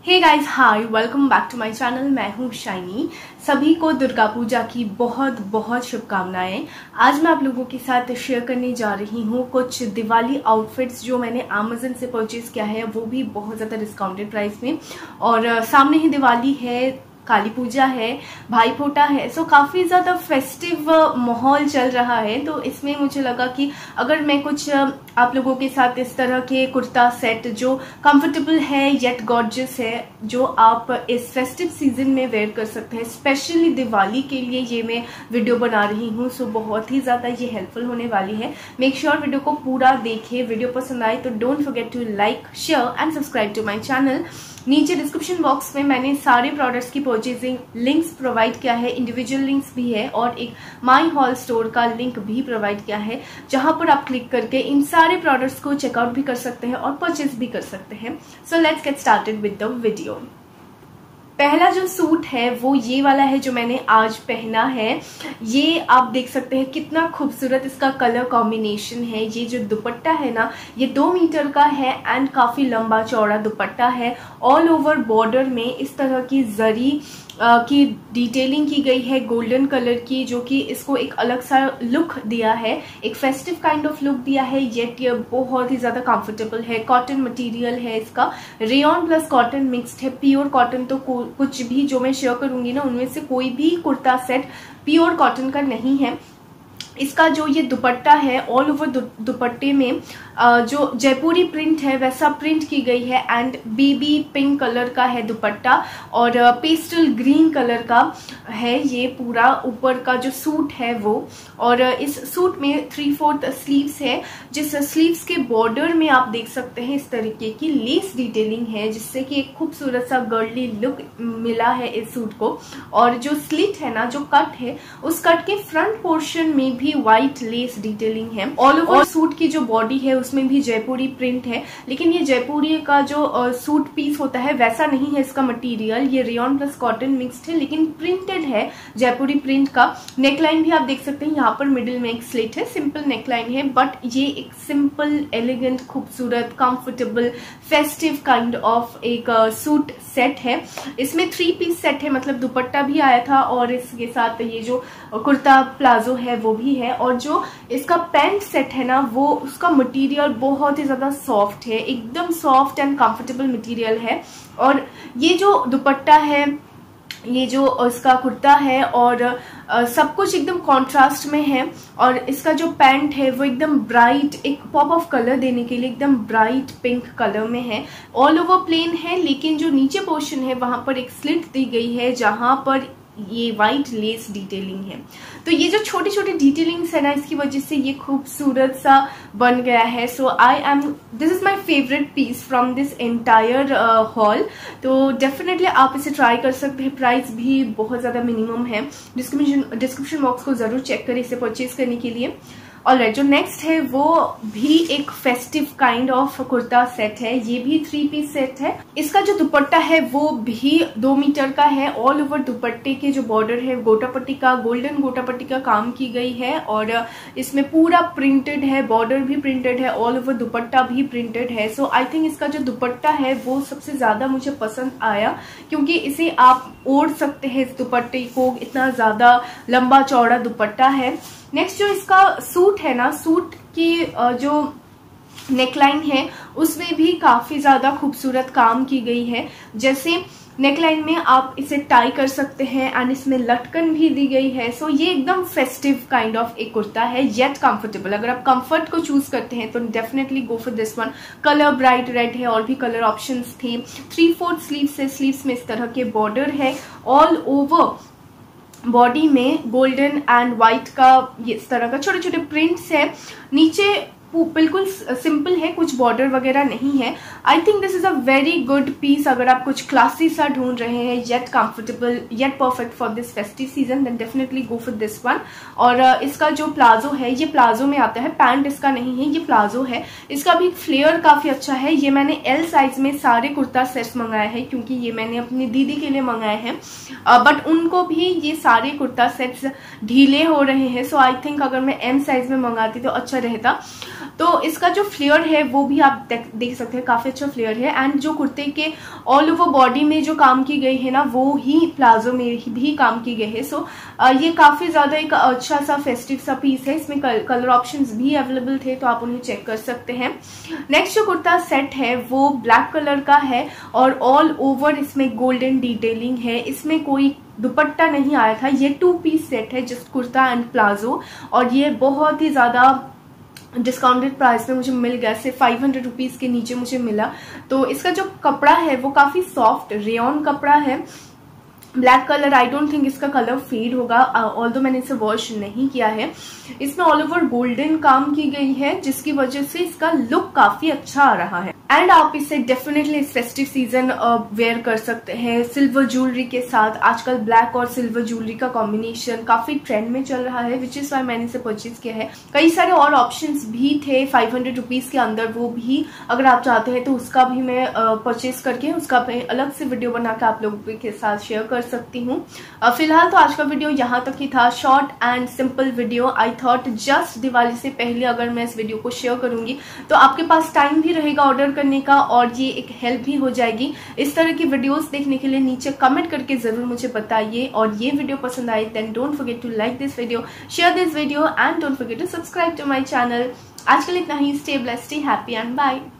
Hey guys, hi, welcome back to my channel. मैं हूँ shiny. सभी को दुर्गा पूजा की बहुत बहुत शुभकामनाएं। आज मैं आप लोगों के साथ शेयर करने जा रही हूँ कुछ दिवाली आउटफिट्स जो मैंने अमेज़न से परचेज किया है, वो भी बहुत ज़्यादा डिस्काउंटेड प्राइस में। और सामने ही दिवाली है, काली पूजा है, भाई फोटा है, सो काफ़ी ज़्यादा फेस्टिव माहौल चल रहा है। तो इसमें मुझे लगा कि अगर मैं कुछ आप लोगों के साथ इस तरह के कुर्ता सेट जो कंफर्टेबल है येट गॉर्जियस है, जो आप इस फेस्टिव सीजन में वेयर कर सकते हैं, स्पेशली दिवाली के लिए ये मैं वीडियो बना रही हूँ। सो बहुत ही ज़्यादा ये हेल्पफुल होने वाली है। मेक श्योर वीडियो को पूरा देखें। वीडियो पसंद आए तो don't forget to like, share and subscribe to my channel. नीचे डिस्क्रिप्शन बॉक्स में मैंने सारे प्रोडक्ट्स की परचेजिंग लिंक्स प्रोवाइड किया है, इंडिविजुअल लिंक्स भी है और एक माई हॉल स्टोर का लिंक भी प्रोवाइड किया है, जहां पर आप क्लिक करके इन सारे प्रोडक्ट्स को चेकआउट भी कर सकते हैं और परचेज भी कर सकते हैं। So let's get started with the video. पहला जो सूट है वो ये वाला है जो मैंने आज पहना है। ये आप देख सकते हैं कितना खूबसूरत इसका कलर कॉम्बिनेशन है। ये जो दुपट्टा है ना, ये 2 मीटर का है एंड काफी लंबा चौड़ा दुपट्टा है। ऑल ओवर बॉर्डर में इस तरह की जरी की डिटेलिंग की गई है गोल्डन कलर की, जो कि इसको एक अलग सा लुक दिया है, एक फेस्टिव काइंड ऑफ लुक दिया है। येट ये बहुत ही ज्यादा कंफर्टेबल है। कॉटन मटेरियल है इसका, रेयॉन प्लस कॉटन मिक्स्ड है। प्योर कॉटन तो कुछ भी जो मैं शेयर करूंगी ना, उनमें से कोई भी कुर्ता सेट प्योर कॉटन का नहीं है। इसका जो ये दुपट्टा है, ऑल ओवर दुपट्टे में जो जयपुरी प्रिंट है वैसा प्रिंट की गई है एंड बेबी पिंक कलर का है दुपट्टा और पेस्टल ग्रीन कलर का है ये पूरा ऊपर का जो सूट है वो। और इस सूट में 3/4 स्लीव्स है, जिस स्लीव्स के बॉर्डर में आप देख सकते हैं इस तरीके की लेस डिटेलिंग है, जिससे कि एक खूबसूरत सा गर्ली लुक मिला है इस सूट को। और जो स्लिट है ना, जो कट है, उस कट के फ्रंट पोर्शन में भी व्हाइट लेस डिटेलिंग है। ऑल ओवर सूट की जो बॉडी है उसमें भी जयपुरी प्रिंट है, लेकिन ये जयपुरी का जो सूट पीस होता है वैसा नहीं है इसका मटेरियल। ये रेयॉन प्लस कॉटन मिक्स्ड है, लेकिन प्रिंटेड है जयपुरी प्रिंट का। नेकलाइन भी आप देख सकते हैं, यहाँ पर मिडिल में एक स्लिट है, सिंपल नेकलाइन है, बट ये एक सिंपल एलिगेंट खूबसूरत कंफर्टेबल फेस्टिव काइंड ऑफ एक सूट सेट है। इसमें 3 पीस सेट है, मतलब दुपट्टा भी आया था और इसके साथ ये जो कुर्ता प्लाजो है वो भी है। और जो इसका पैंट सेट है ना, वो उसका मटेरियल बहुत ही ज्यादा सॉफ्ट है, एकदम सॉफ्ट एंड कंफर्टेबल मटेरियल है। और ये जो दुपट्टा है, ये जो इसका कुर्ता है और सब कुछ एकदम कॉन्ट्रास्ट में है। और इसका जो पैंट है वो एकदम ब्राइट, एक पॉप ऑफ कलर देने के लिए एकदम ब्राइट पिंक कलर में है। ऑल ओवर प्लेन है, लेकिन जो नीचे पोर्शन है वहां पर एक स्लिट दी गई है, जहां पर ये व्हाइट लेस डिटेलिंग है। तो ये जो छोटी छोटी डिटेलिंग्स है ना, इसकी वजह से ये खूबसूरत सा बन गया है। So this is my favourite piece from this entire haul. तो डेफिनेटली आप इसे ट्राई कर सकते हैं। प्राइस भी बहुत ज्यादा मिनिमम है। डिस्क्रिप्शन बॉक्स को जरूर चेक करें इसे परचेज करने के लिए। ऑलराइट, जो नेक्स्ट है वो भी एक festive kind of kurta set है। ये भी 3 पीस सेट है। इसका जो दुपट्टा है वो भी 2 मीटर का है। ऑल ओवर दुपट्टे के जो बॉर्डर है गोटापट्टी का, गोल्डन गोटापट्टी का काम की गई है और इसमें पूरा प्रिंटेड है, बॉर्डर भी प्रिंटेड है, ऑल ओवर दुपट्टा भी प्रिंटेड है। सो आई थिंक इसका जो दुपट्टा है वो सबसे ज्यादा मुझे पसंद आया, क्योंकि इसे आप ओढ़ सकते हैं इस दुपट्टे को, इतना ज्यादा लंबा चौड़ा दुपट्टा है। नेक्स्ट जो इसका सूट है ना, सूट की जो नेकलाइन है उसमें भी काफी ज्यादा खूबसूरत काम की गई है। जैसे नेकलाइन में आप इसे टाई कर सकते हैं एंड इसमें लटकन भी दी गई है। सो ये एकदम फेस्टिव काइंड ऑफ एक कुर्ता है, येट कंफर्टेबल। अगर आप कंफर्ट को चूज करते हैं तो definitely go for this one. Colour bright red है, और भी कलर ऑप्शंस थे। 3/4 स्लीव्स है, स्लीव्स में इस तरह के बॉर्डर है। ऑल ओवर बॉडी में गोल्डन एंड व्हाइट का ये इस तरह का छोटे छोटे प्रिंट्स है। नीचे बिल्कुल सिंपल है, कुछ बॉर्डर वगैरह नहीं है। I think this is a very good piece. अगर आप कुछ क्लासी सा ढूंढ रहे हैं, yet comfortable yet perfect for this festive season, then definitely go for this one. और इसका जो प्लाजो है, ये प्लाजो में आता है, पैंट इसका नहीं है, ये प्लाजो है। इसका भी फ्लेयर काफी अच्छा है। ये मैंने L साइज में सारे कुर्ता सेट्स मंगाए हैं, क्योंकि ये मैंने अपनी दीदी के लिए मंगाए हैं, बट उनको भी ये सारे कुर्ता सेट्स ढीले हो रहे हैं। सो आई थिंक अगर मैं M साइज में मंगाती तो अच्छा रहता। तो इसका जो फ्लेयर है वो भी आप देख सकते हैं, काफी अच्छा फ्लेयर है। एंड जो कुर्ते के ऑल ओवर बॉडी में जो काम की गई है ना, वो ही प्लाजो में भी काम की गई है। सो ये काफी ज्यादा एक अच्छा सा फेस्टिव सा पीस है। इसमें कलर ऑप्शंस भी अवेलेबल थे, तो आप उन्हें चेक कर सकते हैं। नेक्स्ट जो कुर्ता सेट है वो ब्लैक कलर का है और ऑल ओवर इसमें गोल्डन डिटेलिंग है। इसमें कोई दुपट्टा नहीं आया था। ये 2 पीस सेट है, जस्ट कुर्ता एंड प्लाजो, और ये बहुत ही ज्यादा डिस्काउंटेड प्राइस में मुझे मिल गया। सिर्फ 500 रुपीज के नीचे मुझे मिला। तो इसका जो कपड़ा है वो काफी सॉफ्ट रेयॉन कपड़ा है, black colour. I don't think इसका कलर फेड होगा, ऑल्दो मैंने इसे वॉश नहीं किया है। इसमें ऑल ओवर गोल्डन काम की गई है, जिसकी वजह से इसका लुक काफी अच्छा आ रहा है। एंड आप इसे डेफिनेटली इस फेस्टिव सीजन वेयर कर सकते हैं सिल्वर ज्वेलरी के साथ। आजकल ब्लैक और सिल्वर ज्वेलरी का कॉम्बिनेशन काफी ट्रेंड में चल रहा है, विच इज वाई मैंने इसे परचेज किया है। कई सारे और ऑप्शंस भी थे 500 रुपीज के अंदर, वो भी अगर आप चाहते हैं तो उसका भी मैं परचेज करके उसका अलग से वीडियो बनाकर आप लोगों के साथ शेयर कर सकती हूँ। फिलहाल तो आज का वीडियो यहाँ तक ही था, short and simple video. I thought just Diwali से पहले अगर मैं इस वीडियो को शेयर करूंगी तो आपके पास टाइम भी रहेगा ऑर्डर करने का, और ये एक हेल्प भी हो जाएगी। इस तरह की वीडियोस देखने के लिए नीचे कमेंट करके जरूर मुझे बताइए, और ये वीडियो पसंद आए then don't forget to like this video, share this video and don't forget to subscribe to my channel. आज के लिए इतना ही। Stay blessed, stay happy and bye.